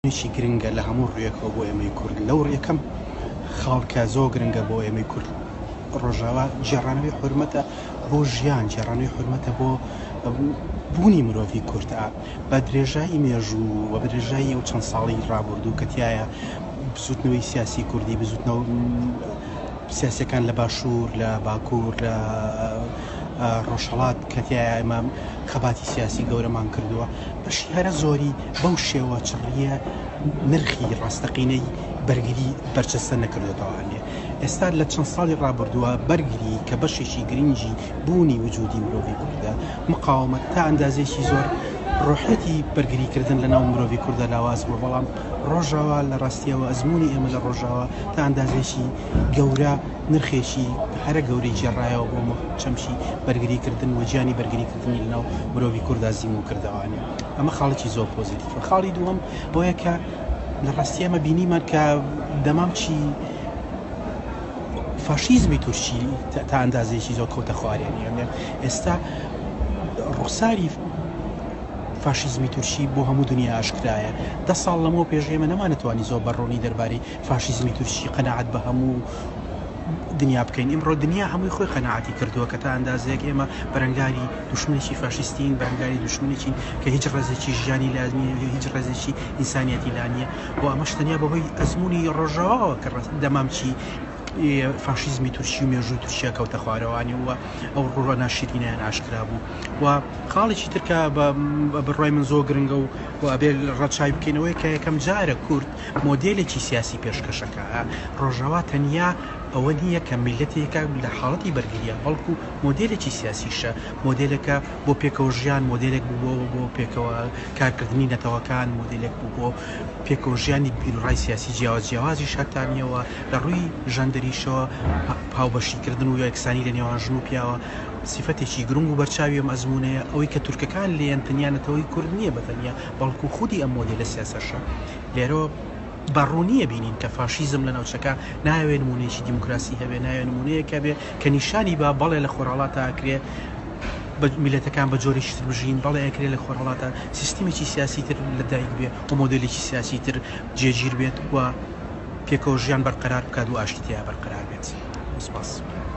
شي گرنگە لە هەموو ڕوویەکەوە بۆ ئێمەی کورد لەو ڕێکەم خاڵکە زۆر گرنگە بۆ ئێمەی کورد ڕۆژاوا جێڕانەوەی حورمەتە بۆ ژیان جێڕانەوەی حورمەتە بۆ بوونی مرۆڤی کورتە بە درێژایی مێژوو و بە درێژایی ئەو چەند ساڵی ڕابردوو کە تایە بزوتنەوەی سیاسی کوردی بزوتنەوە سیاسەکان لە باشوور لە باکوور لە ڕۆژهەڵات کەتیایە ئێمە خەباتی سیاسی گەورەمان کردووە بەشی هەرە زۆری بەو شێوە چڕیە نرخی ڕاستەقینەی بەرگری بەرچەستە نەکردێتەوەوانێ ئێستا لە چەند ساڵی ڕابردووە بەرگری کە بەشێکی گرنگی بوونی وجودی مرۆڤی کوردە مقاومەت تا ئەندازێکی زۆر ڕۆحەتی بەرگریکردن لە ناو مرۆڤی کوردە لاواز بوو بەڵام ڕۆژاوا لە ڕاستیەوە ئەزمموی ئێمە لە ڕۆژاوە تا ئەندازێکی گەورە نرخێکی هەرە گەورەی جێڕایەوە بۆ چەمشی بەرگریکردن و گیانی بەرگریکردنی لە ناو مرۆڤی کووردا زیم و کردوانێ ئەمە خاڵێکی زۆر پۆزیتیڤە خاڵی دووەم بۆیە کە لە ڕاستی ئەمە بینیمان کە دەمام چی فاشیزمی تورکی تا ئەندازێکی زۆر کەوتە خوارێنی ئێستا ڕوخساری فاشیزمی تورکی بۆ هەموو دنیا ئاشکرایە 10 ساڵ لەمەوە پێش ئێمە نەمانەتوانی زۆر بەڕۆنی دەربارەی فاشیزمی تورکی قەناعەت بە هەموو دنیا بکەین ئمڕۆ دنیا هەمووی خۆی قەناعەتی کردووە کە تا ئەندازەیەک ئێمە بەرەنگاری دوشمنێکی فاشیستین بەرەنگاری دوشمنێکین کە هیچ ڕێزێکی ژیانی لازمیە هیچ ڕێزێکی ئینسانیەتی لانیە بۆ ئەمەش تەنیا بەهۆی ئەزمموی ڕۆژاواوە کە دەمامچی فاشیزمی تورکی و مێژووی تورکیا کەوتە خوارەوانی وە ئەو ڕوڕە ناشرینیان ئاشکرا بوو و خاڵێکی ترکە بڕای من زۆر گرنگە و ئەبێ ڕەچای بکەینەوەی کە یەکەم جارە کورد مۆدێلێکی سیاسی پێشکەشەکە ڕۆژاوا تەنیا ئەوە نییە کە میلەتێکە لە حاڵەتی بەرگریە بەڵکو مۆدێلێکی سیاسیشە مۆدێلەکە بۆ پێکەوە ژیان مۆدێلێک بوو بۆ پێکەوە کارکردنی نەتەوەکان مۆدێلێک بوو بۆ پێکەوە ژیانی بیرڕای سیاسی جیاوازی شتانیەوە لە ڕووی ژەندەریشەوە پاوبەشیکردن و یەکسانی لە نێوان ژن و پیاوە سیفەتێکی گرنگ و بەرچاوی ئەم ئەزممونەیە ئەوەی کە تورکەکان لێن تەنیانەتەوەی کورد نییە بەتەنیا بەڵکو خودی ئەم مۆدێلە سیاسەشە لێرەوە بەڕوونیە بینین کە فاشیزم لە ناوچەکە ناوێت نمونەیەکی دیموکراسی هەبێ ناوێت نمونەیەکە بێ کە نیشانی بە بەڵێ لە خۆراڵاتە ئاکرێ میلەتەکان بە جۆرێکی تر بژین بەڵێ ئەکرێ لە خۆراڵاتە سیستمێکی سیاسی تر لەدایک بێ و مۆدێلێکی سیاسی تر جێگیر بێت و پێکەوە ژیان بەرقەرار بکات و ئاشتیا بەرقەرار بێت. سپاس.